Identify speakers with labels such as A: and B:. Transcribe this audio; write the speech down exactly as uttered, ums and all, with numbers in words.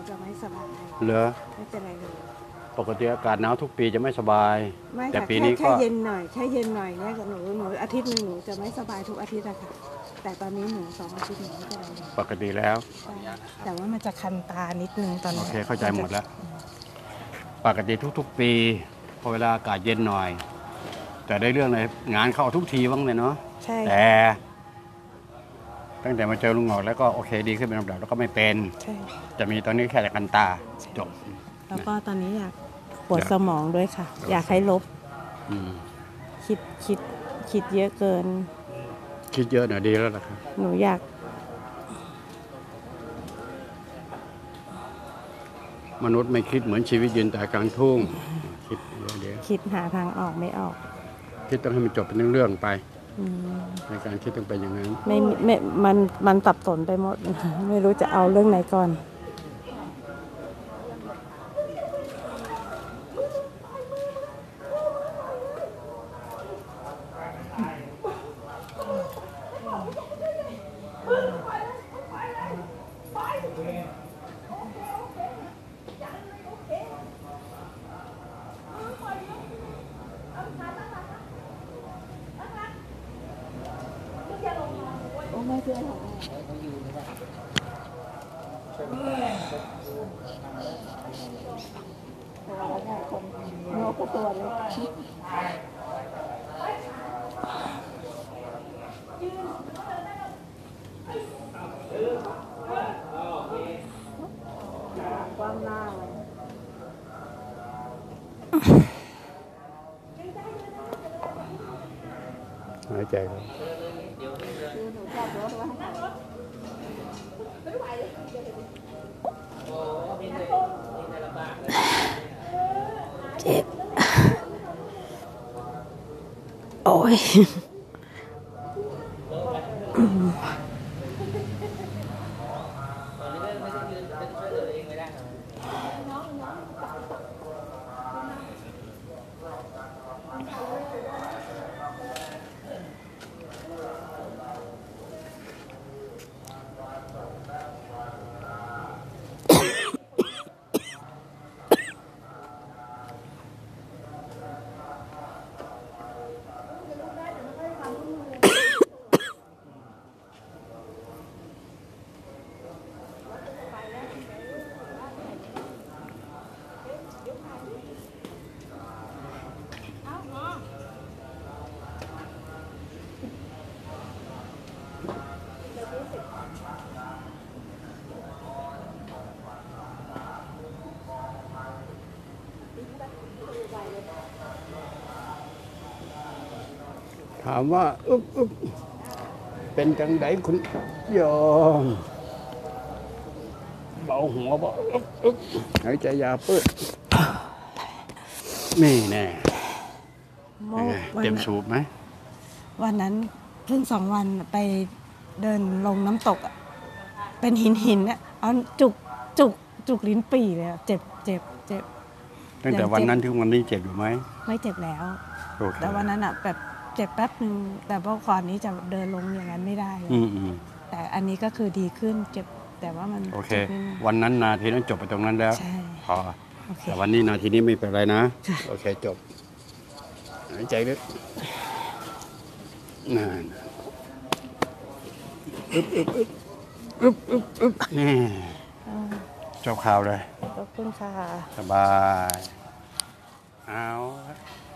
A: จะไม่สบาย
B: เหรอ
A: ไม่เป็นไรเลย
B: ปกติอากาศหนาวทุกปีจะไม่สบาย
A: ไม่
B: แต่
A: ค่ะ
B: ปีนี้
A: แค่
B: ก็
A: เย็นหน่อยแค่เย็นหน่อยเนี่ยหนูหนูอาทิตย์หนึ่งหนูจะไม่สบายทุกอาทิตย์อะค่ะแต่ตอนนี้หนูสองอาทิตย์หนูไม่เป็นไรเลย
B: ปกติแล้ว
A: แต่ว่ามันจะคันตานิดนึงตอนนี้
B: โอเคเข้าใจหมดแล้วปกติทุกๆปีพอเวลาอากาศเย็นหน่อยแต่ได้เรื่องเลยงานเข้าทุกทีบ้างเลยเนาะ
A: ใช่
B: แต่ตั้งแต่มาเจอลุงหงอกแล้วก็โอเคดีขึ้นเป็นลำดับแล้วก็ไม่เป็นจะมีตอนนี้แค่แต่คันตาจบ
A: แล้วก็ตอนนี้อยากปวดสมองด้วยค่ะอยากให้ลบคิดคิดคิดเยอะเกิน
B: คิดเยอะหน่อยดีแล้วล่ะครับ
A: หนูอยาก
B: มนุษย์ไม่คิดเหมือนชีวิตยืนแต่กลางทุ่งคิดเดี๋ยว
A: คิดหาทางออกไม่ออก
B: คิดต้องให้มันจบเป็นเรื่องๆไปในการคิดต้องเป็นอย่างนั้น
A: ไม่ไม่มันมันสับสนไปหมดไม่รู้จะเอาเรื่องไหนก่อนไม่เชื่อหรอกตัวใหญ่คนโน้ก็ตัวเล็กกว้างหน้าเลย
B: หายใจครับ
A: เจ็บโอ้ย
B: ถามว่าอึ๊บอึ๊บเป็นจังไดคุณยอมเบาหัวบ่อึ๊บอึ๊บหายใจยาวปื้ดนี่แน่เต็มสูบไหม
A: วันนั้นเพิ่งสองวันไปเดินลงน้ำตกเป็นหินหินเนี่ยเอาจุกจุกจุกลิ้นปี่เลยเจ็บเจ็บเจ็บ
B: ตั้งแต่วันนั้นถึงวันนี้เจ็บอยู่ไหม
A: ไม่เจ็บแล้วแต่วันนั้นอ่ะแบบเจ็บแป๊บนึงแต่พอก่อนนี้จะเดินลงอย่างนั้นไม่ได้แต่อันนี้ก็คือดีขึ้นเจ็บแต่ว่ามัน
B: โอเควันนั้นนาทีนั้นจบไปตรงนั้นแล้วพอแต่วันนี้นาทีนี้ไม่เป็นไรนะโอเคจบหายใจลึกนั่นอึ๊บอึ๊บอึ๊บอึ๊บอึ๊บอึ๊บนี่จบข่าวเลย
A: ขอบคุณค่ะ
B: สบายเอา